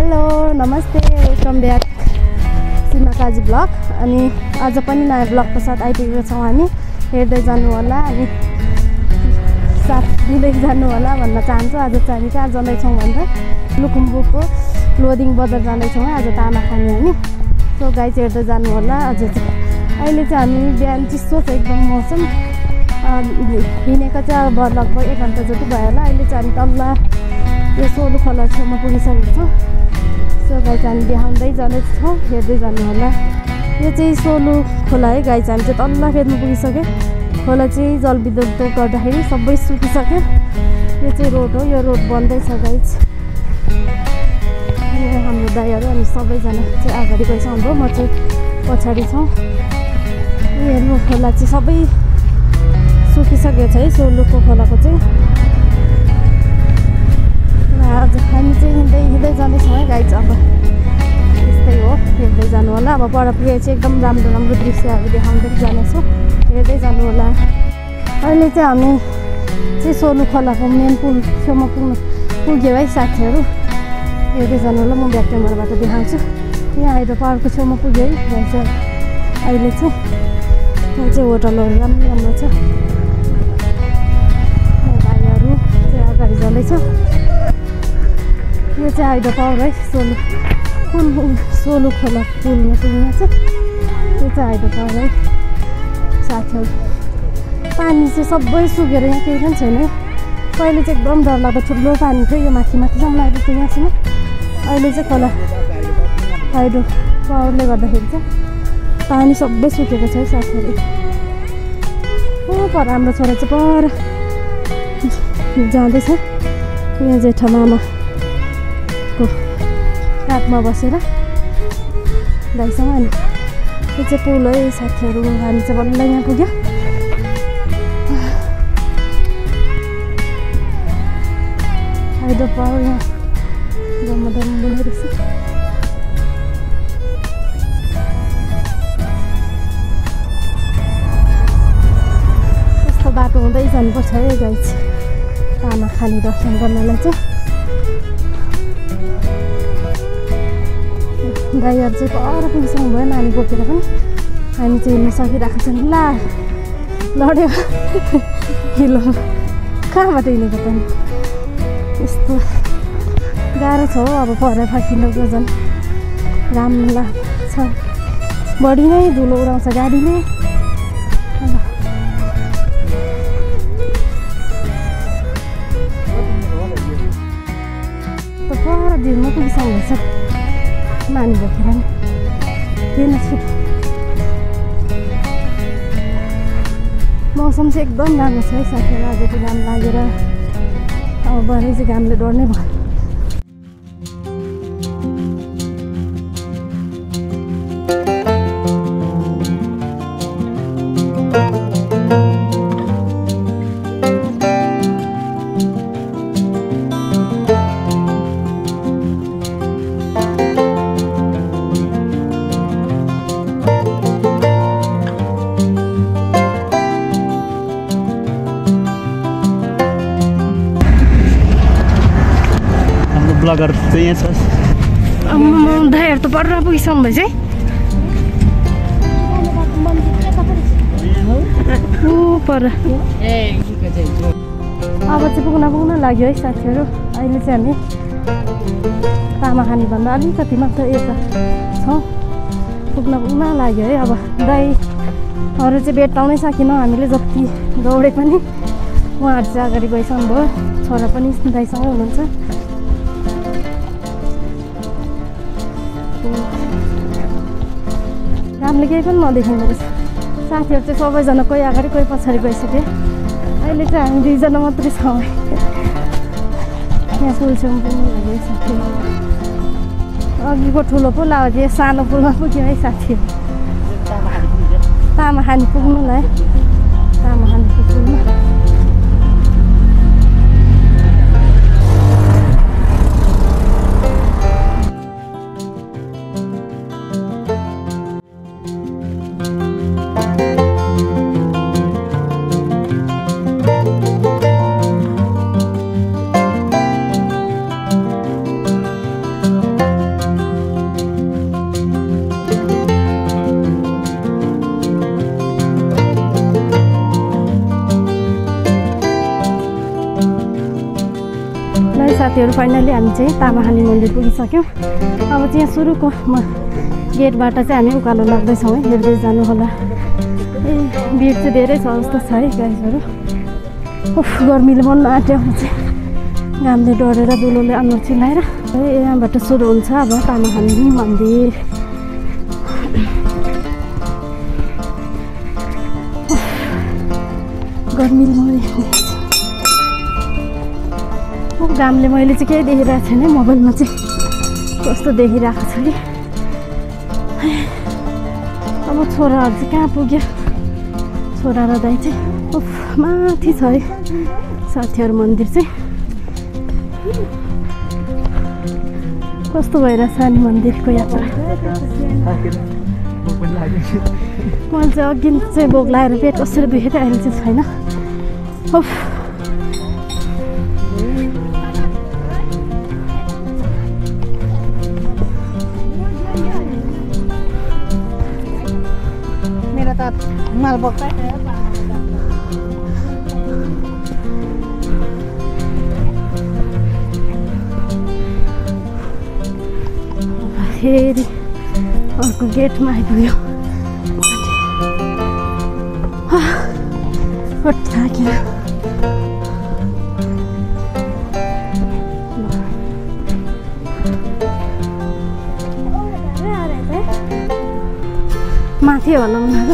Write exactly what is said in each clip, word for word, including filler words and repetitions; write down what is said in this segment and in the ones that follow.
Hello नमस्ते welcome back Seema Kazi blog अनि आज पनि नयाँ ब्लगको साथ आइपुगेका छौँ हामी हेर्दै जानु होला अनि साथ दिँदै जानु होला भन्न चाहन्छु। आज चाहिँ हामी कहाँ जाँदैछौँ भन्दा लुकुम्बुको लोदिङ बजार जाँदैछौँ आज तामा खाने हामी। सो गाइस हेर्दै जानु होला। आज चाहिँ अहिले चाहिँ हामी बिहान चिसो छ एकदम मौसम हिँडेको चाहिँ अब लगभग एक घन्टा जति भयो होला। अहिले चाहिँ हामी तल यो सोलु खोला छेउमा पुगिसकेको छौँ। सो गाइस हामी देखाउँदै जाँदैछौँ हेर्दै जानु होला। यो चाहिँ सोलु खोला है गाइस। हामी चाहिँ तल्ला फेदमा पुगिसक्यो। खोला चाहिँ जलविद्युतले गर्दाखेरि सबै सुकिसक्यो। यो चाहिँ रोड हो, यो रोड बन्दैछ गाइस। हाम्रो दाइहरू अनि सबैजना चाहिँ अगाडि गएछ हाम्रो, म चाहिँ पछाडि छौँ। हेर्नु खोला चाहिँ सबै सुकिसकेको छ है सोलुको खोलाको चाहिँ। आज हामी चाहिँ हिँड्दै हिँड्दै जाँदैछौँ है गाइस। अब त्यस्तै हो हेर्दै जानु होला। अब पर पुगे चाहिँ एकदम राम्रो राम्रो दृश्यहरू देखाउँदै जानेछौँ, हेर्दै जानु होला। अहिले चाहिँ हामी चाहिँ सोलु खोलाको मेन पुल छेउमा पुग्नु पुग्यो है साथीहरू, हेर्दै जानु होला। म ब्याक क्यामेराबाट देखाउँछु। यहाँ आएर पाहाडको छेउमा पुग्यो है गाइस। अहिले चाहिँ यहाँ चाहिँ होटलहरू राम्रो राम्रो छ। भाइहरू चाहिँ अगाडि जाँदैछ। यो चाहिँ हाइड्रो पावर है सोलु पुल सोलु खोला पुलमा पुग्ने छ। यो चाहिँ हाइड्रो पावर है साथीहरू। पानी चाहिँ सबै सुकेर यहाँ केही पनि छैन है। पहिले चाहिँ एकदम डरलाग्दो ठुलो पानी थियो यो माथि माथिसम्म लागेको थियो यहाँसम्म। अहिले चाहिँ खोला हाइड्रो पावरले गर्दाखेरि चाहिँ पानी सबै सुकेको छ है साथीहरू। हो पर हाम्रो छोरा चाहिँ पर जाँदैछ यहाँ जेठा मामाको काखमा बसेर दाइसँग। अनि यो चाहिँ पुल है साथीहरू। हामी चाहिँ बल्ल यहाँ पुग्यो। हाइड्रो पावर यहाँ जम्मा जम्मा रहेछ। यस्तो बाटो हुँदै जानुपर्छ है गाइस तामा खानी दर्शन गर्नलाई चाहिँ। गाईहरू चाहिँ पर पुगिसक्नु भयो नानी बोकेर पनि। हामी चाहिँ हिँड्नु सकिरहेको छ नि। ला लड्यो हिलो कहाँबाट हिँडेको पनि यस्तो गाह्रो छ हो। अब पर फर्किनुको झन् राम्रो लाग्छ। बढी नै धुलो उडाउँछ गाडीले। त पर झिलमा पुगिसक्नु छ नानी बोकेर नि किन छिटो। मौसम चाहिँ एकदम राम्रो छ है साथीहरू। आज चाहिँ घाम लागेर अब भरे चाहिँ घामले डढ्नै भयो। ब्लगर चाहिँ यहाँ छ। दाइहरू त पर पुगिसक्नु भएछ है। पर अब चाहिँ पुग्न पुग्न लाग्यो है साथीहरू। अहिले चाहिँ हामी तामा खानीभन्दा अलिकति मात्र यता छौँ, पुग्न पुग्न लाग्यो है। अब दाइहरू चाहिँ भेट्टाउनै सकेनौँ हामीले जति दौडे पनि। उहाँहरू चाहिँ अगाडि गइसक्नु भयो। छोरा पनि दाइसँगै हुनुहुन्छ। घामले केही पनि नदेखिँदो रहेछ। साथीहरू चाहिँ सबैजना कोही अगाडि कोही पछाडि गइसक्यो। अहिले चाहिँ हामी दुईजना मात्रै छौँ। यहाँ पुल छेउमा पुग्नु लाग्यो साथीहरू। अघिको ठुलो पुल अब यो सानो पुलमा पुग्यो है साथीहरू। तामा खानी पुग्नुलाई तामा खानीको पुलमा। साथीहरू फाइनली हामी चाहिँ तामाखानी मन्दिर पुगिसक्यौँ। अब चाहिँ यहाँ सुरुको म गेटबाट चाहिँ हामी उकालो लाग्दैछौँ है, हेर्दै जानु होला। ए भिड चाहिँ धेरै छ जस्तो छ है गाइजहरू। उफ गर्मीले मन आँट्यो चाहिँ घामले डढेर दुलोले अनुहार चिलाएर। यहाँबाट सुरु हुन्छ अब तामाखानी मन्दिर। गर्मीले मरेको घामले मैले चाहिँ केही देखिरहेको छैन मोबाइलमा चाहिँ कस्तो देखिरहेको छ कि। अब छोराहरू चाहिँ कहाँ पुग्यो, छोरा र दाइ चाहिँ उफ माथि छ है साथीहरू मन्दिर चाहिँ। कस्तो भइरहेछ नि मन्दिरको यात्रा। मैले चाहिँ अघि चाहिँ भोक लगाएर पेट कसरी दुखेको थियो, अहिले चाहिँ छैन। उफ मेरो त माल बोक्दै फेरि अर्को गेटमा आइपुग्यो। थाक्यो माथि होला उनीहरू।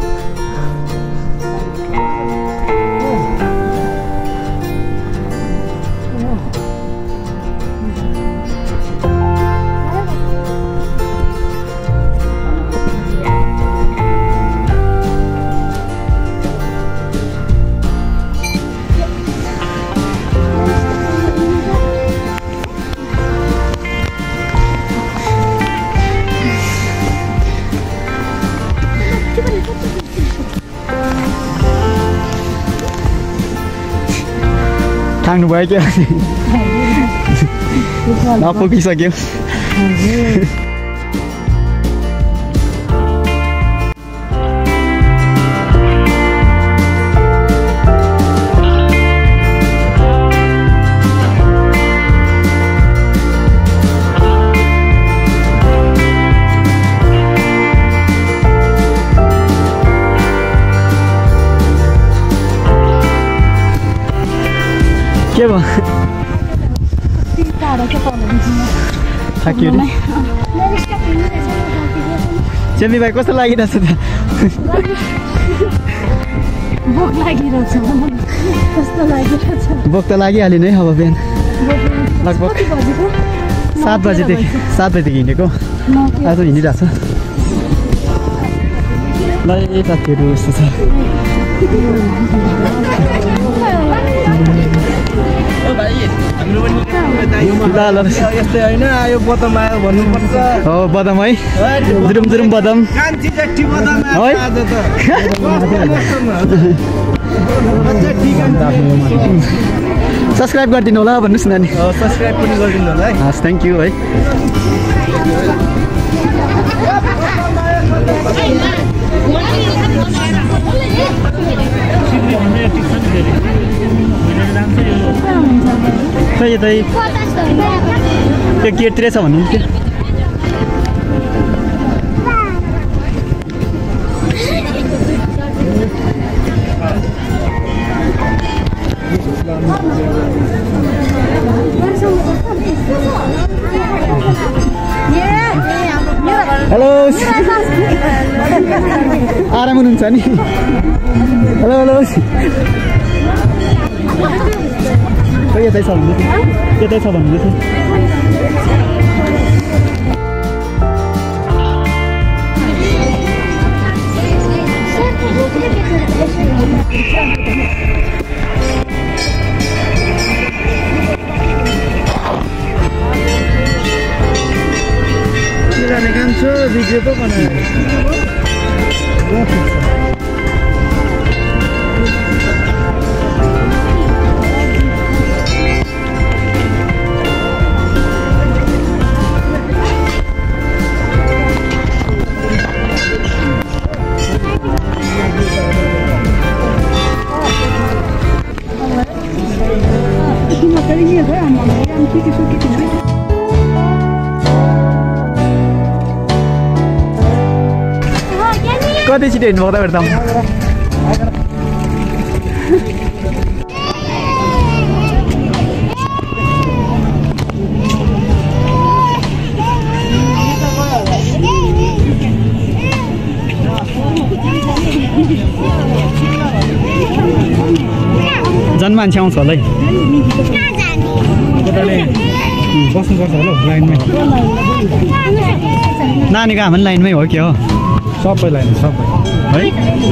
थाक्नु भयो क्या नपुगिसक्यो। के भयो थाक्यो चेमी भाइ कस्तो लागिरहेछ त? भोक लागिरहेछ कस्तो लागिरहेछ। भोक त लागिहाल्यो नि अब बिहान लगभग सात बजीदेखि सात बजीदेखि हिँडेको आज हिँडिरहेको छ। ल ए साथीहरू यस्तो छ। यस्तै होइन आयो बदम आयो भन्नुपर्छ। हो बदम है जुरुम जुरुम बदम है। सब्सक्राइब गरिदिनु होला भन्नुहोस् न नि। सब्सक्राइब पनि गरिदिनु होला है। हस् थ्याङ्क यू है। खै यतै त्यो गेटतिर छ भन्नु त्यो हेलो आराम हुनुहुन्छ नि? हेलो हेलो खै यतै छ भन्नु यतै छ भन्नु काम छ भिडियो पो बनायो। कति छिटो हिँड्नु पर्दा भेट्दा जन मान्छे आउँछ होला है बस्नुपर्छ होला लाइनमै नानीको आमा लाइनमै हो क्या हो सबै लाइन सबै है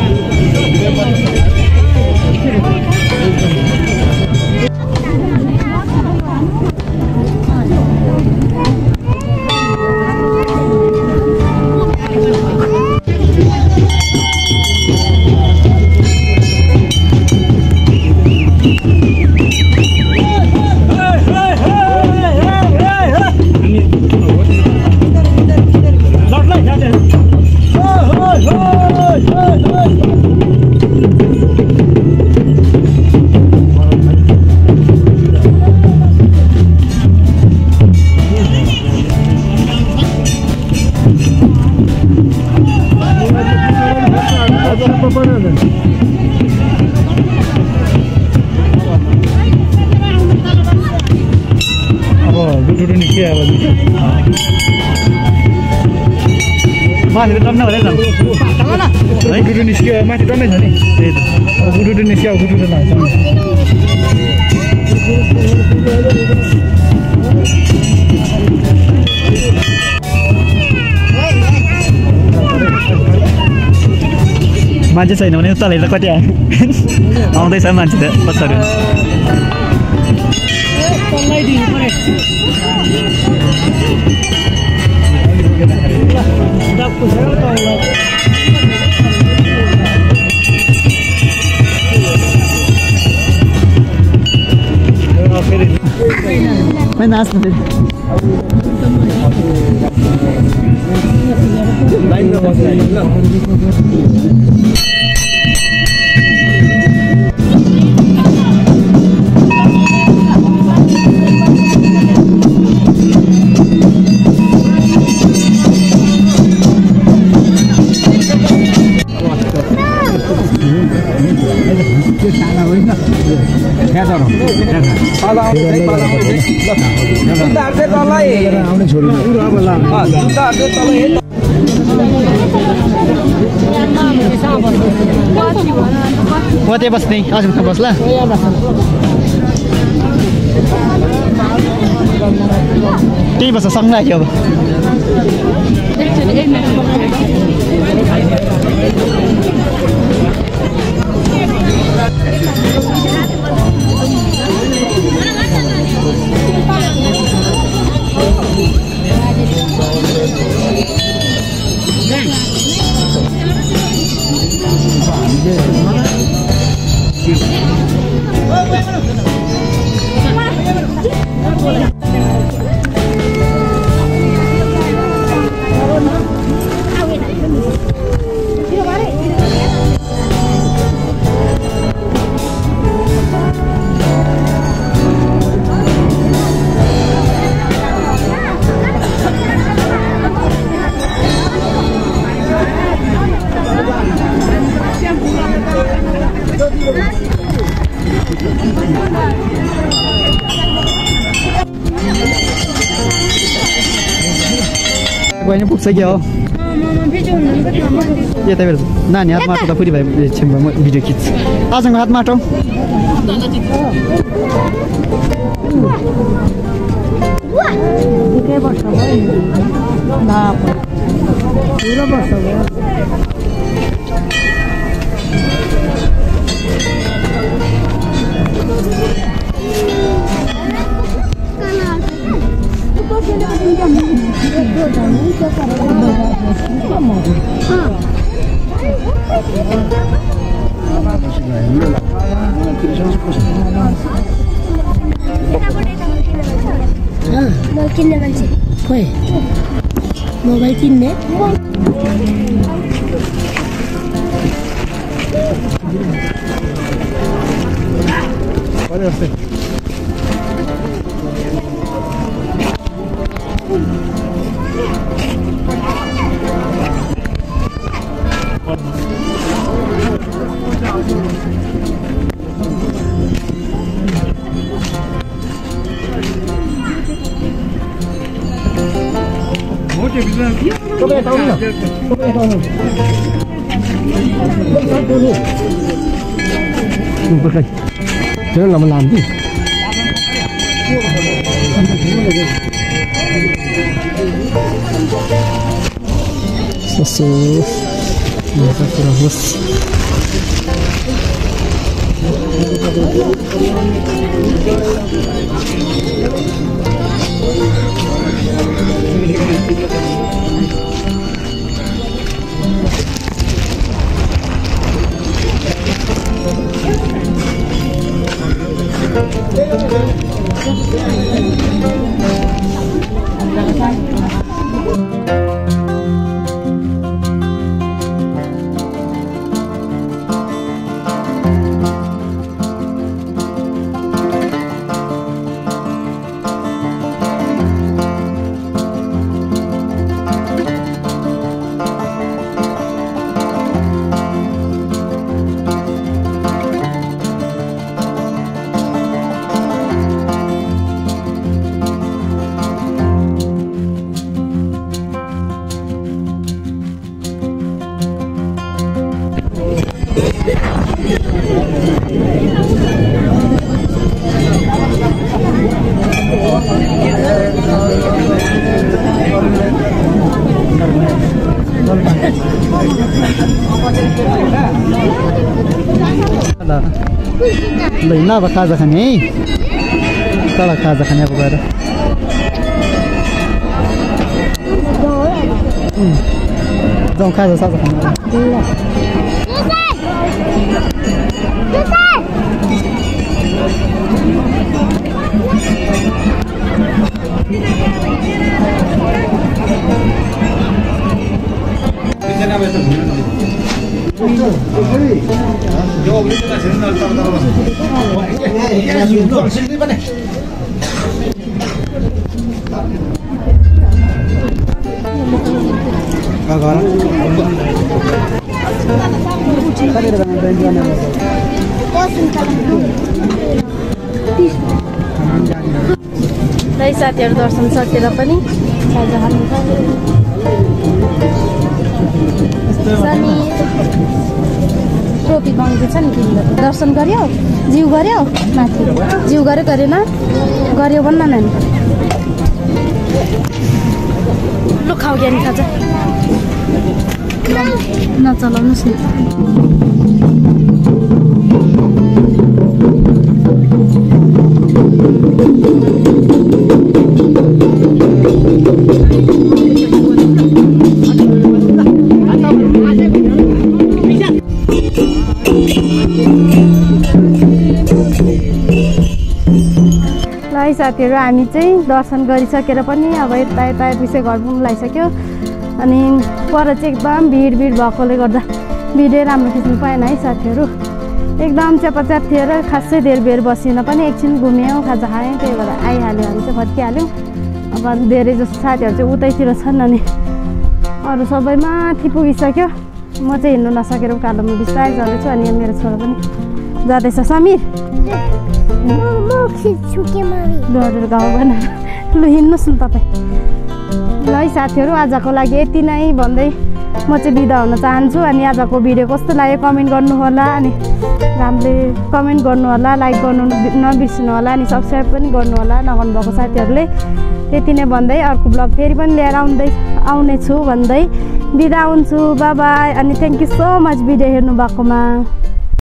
माथि टन्न होला नि गुडु निस्क्यो माथि टन्नै छ नि त्यही त अब गुडु निस्क्यो गुडु लाग्छ मान्छे छैन भने तल हेर्दा कति आयो आउँदैछ मान्छे त पछाडि मैं नाच्नु फेरि लाइनमा बस्नु ल कतै बस्ने आजमा बस्ला त्यही बस्छ सँगै राख्यो अब बहिनी पुगिसक्यो हो यता बेला नानी हात माटो त पुरी भाइ छेउमा म भिडियो खिच्छ आजको हात माटो किन्ने मान्छे खोइ मोबाइल किन्ने Thế là mình làm gì? Susu, ini terus. ल अब खाजा खाने है तल खाजा खाने अब गएर जाउँ खाजा साजा खाने है साथीहरु दर्शन सकेर पनि खाजा खानु सनी टोपी बाँकी छ नि तिमीले दर्शन गर्यो जिउ गर्यो माथि जिउ गर्यो गरेन गर्यो भन्न नानी लु खाऊ ज्ञानी खाजा नचलाउनुहोस् न है साथीहरु हामी चाहिँ दर्शन गरिसकेर पनि अब यता यता पिछे घर पुग्नु लागिसक्यो अनि पर चाहिँ एकदम भिड भिड भएकोले गर्दा भिडियो राम्रो खिच्नु पाएन है साथीहरु एकदम चेपाचाप थियो र खासै धेर बेर बसिन पनि एकछिन घुम्यौँ खाजा खायौँ त्यही भएर आइहाल्यो हामी चाहिँ फर्किहाल्यौँ अब धेरै जस्तो साथीहरु चाहिँ उतैतिर छन् अनि अरू सबै माथि पुगिसक्यो म चाहिँ हिँड्नु नसकेर उकालोमा बिस्तारै जाँदैछु अनि मेरो छोरा पनि जाँदैछ समीर डरेर गाउँ बनाएर लु हिँड्नुहोस् न तपाईँ ल है साथीहरु आजको लागि यति नै भन्दै म चाहिँ बिदा हुन चाहन्छु अनि आजको भिडियो कस्तो लाग्यो कमेन्ट गर्नु होला अनि राम्रले कमेन्ट गर्नु होला लाइक गर्नु नबिर्सनु होला अनि सब्स्क्राइब पनि गर्नु होला नगर्नु भएको साथीहरुले त्यति नै भन्दै अर्को ब्लग फेरि पनि लिएर आउँदै आउने छु भन्दै बिदा हुन्छु बाइ बाइ अनि thank you so much video हेर्नु भएकोमा।